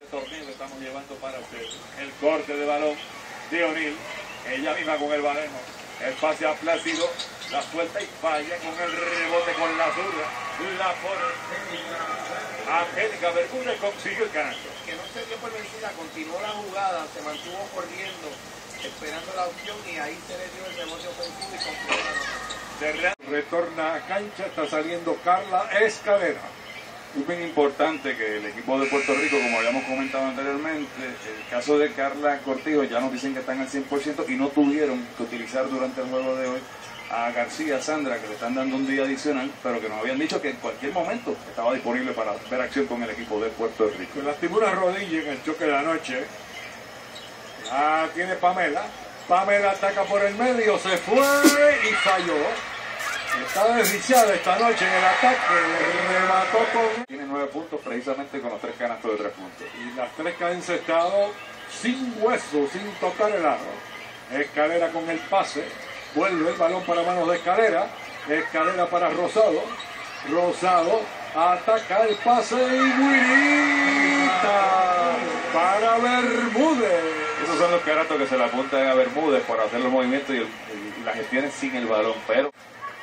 torneo que estamos llevando para ustedes. El corte de balón de O'Neal, ella misma con el balón, el pase a Plácido, la suelta y falla con el rebote con la zurda, la pone. Angélica Bermúdez consiguió el canasto. Que no se dio por vencida, continuó la jugada, se mantuvo corriendo, esperando la opción y ahí se le dio el rebote ofensivo y concluyó la anotación. Retorna a cancha, está saliendo Carla Escalera. Es bien importante que el equipo de Puerto Rico, como habíamos comentado anteriormente, el caso de Carla Cortijo, ya nos dicen que están al 100% y no tuvieron que utilizar durante el juego de hoy a García Sandra, que le están dando un día adicional, pero que nos habían dicho que en cualquier momento estaba disponible para ver acción con el equipo de Puerto Rico. Se lastimó una rodilla en el choque de la noche. Ah, tiene Pamela. Pamela ataca por el medio, se fue y falló. Está desdichada esta noche en el ataque, remató con... Tiene 9 puntos precisamente con los 3 canastos de 3 puntos. Y las 3 que ha encestado sin hueso, sin tocar el aro. Escalera con el pase, vuelve el balón para manos de Escalera. Escalera para Rosado. Rosado ataca el pase y Guirita para Bermúdez. Esos son los caratos que se le apuntan a Bermúdez por hacer los movimientos y las gestiones sin el balón, pero...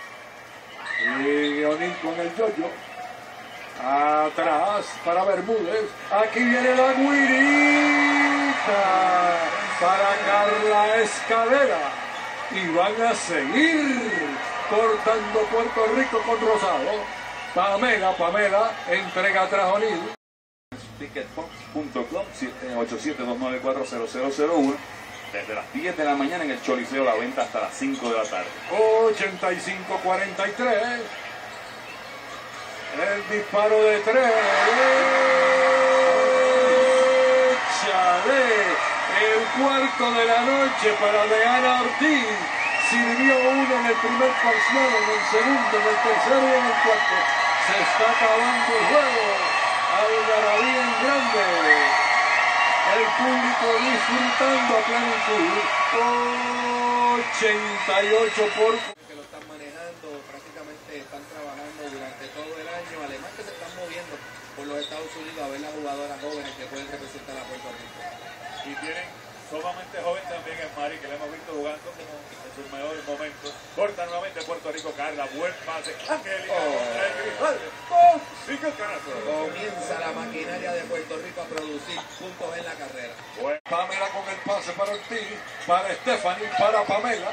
Y O'Neal con el yoyo. Atrás para Bermúdez. Aquí viene la Guirita para Carla Escalera. Y van a seguir cortando Puerto Rico con Rosado. Pamela entrega atrás a O'Neal. Ticketbox.com 787-294-0001. Desde las 10 de la mañana en el Choliseo, la venta hasta las 5 de la tarde. 85-43. El disparo de 3. Échale. El cuarto de la noche para Deana Ortiz. Sirvió uno en el primer parcial, en el segundo, en el tercero y en el cuarto. Se está acabando el juego. Algarabía en grande. El público disfrutando a plenitud. 88 por... Que lo están manejando, prácticamente están trabajando durante todo el año, además que se están moviendo por los Estados Unidos a ver las jugadoras jóvenes que pueden representar a Puerto Rico. Y tienen sumamente joven también en Mari, que le hemos visto jugando como en sus mejores momentos. Corta nuevamente Puerto Rico, Carla, buen pase. Angélica contra el Cristal. Consigue el canasto. Comienza la maquinaria de Puerto Rico a producir puntos en la carrera. Bueno. Pamela con el pase para Ortiz, para Stephanie, para Pamela.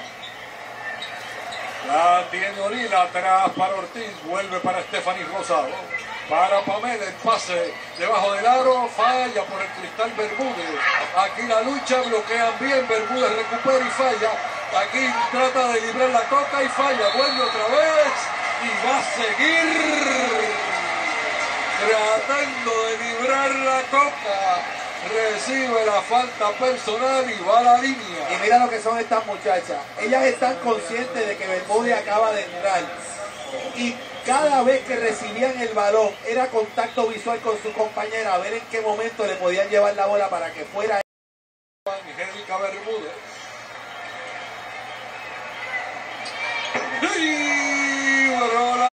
La tiene O'Neal atrás para Ortiz, vuelve para Stephanie Rosado. Para Pamela, el pase debajo del aro, falla por el Cristal Bermúdez. Aquí la lucha, bloquean bien, Bermúdez recupera y falla. Aquí trata de librar la coca y falla, vuelve otra vez y va a seguir tratando de librar la coca. Recibe la falta personal y va a la línea. Y mira lo que son estas muchachas. Ellas están conscientes de que Bermúdez acaba de entrar. Y cada vez que recibían el balón era contacto visual con su compañera a ver en qué momento le podían llevar la bola para que fuera